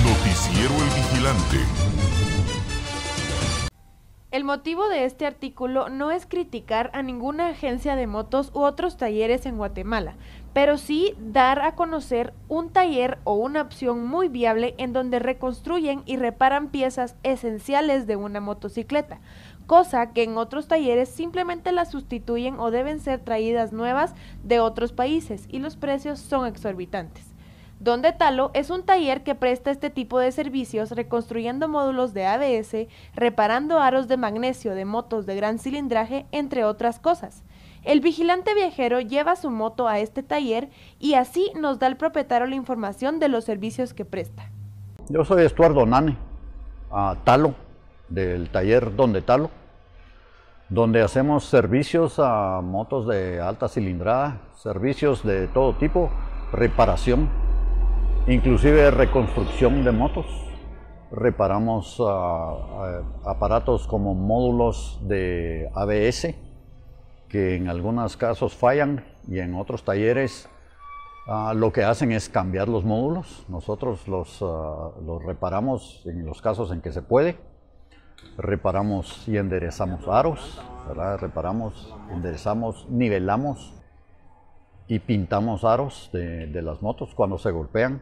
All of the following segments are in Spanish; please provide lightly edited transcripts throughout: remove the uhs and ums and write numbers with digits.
Noticiero El Vigilante. El motivo de este artículo no es criticar a ninguna agencia de motos u otros talleres en Guatemala, pero sí dar a conocer un taller o una opción muy viable en donde reconstruyen y reparan piezas esenciales de una motocicleta, cosa que en otros talleres simplemente las sustituyen o deben ser traídas nuevas de otros países y los precios son exorbitantes. Donde Talo es un taller que presta este tipo de servicios reconstruyendo módulos de ABS, reparando aros de magnesio de motos de gran cilindraje, entre otras cosas. El vigilante viajero lleva su moto a este taller y así nos da el propietario la información de los servicios que presta. Yo soy Estuardo Nane, a Talo, del taller Donde Talo, donde hacemos servicios a motos de alta cilindrada, servicios de todo tipo, reparación, inclusive reconstrucción de motos. Reparamos aparatos como módulos de ABS que en algunos casos fallan y en otros talleres lo que hacen es cambiar los módulos. Nosotros los reparamos en los casos en que se puede. Reparamos y enderezamos aros, ¿verdad? Reparamos, enderezamos, nivelamos y pintamos aros de las motos cuando se golpean.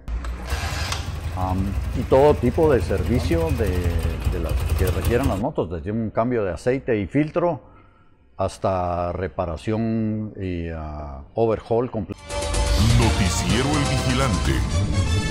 Y todo tipo de servicio de las que requieran las motos, desde un cambio de aceite y filtro hasta reparación y overhaul completo. Noticiero El Vigilante.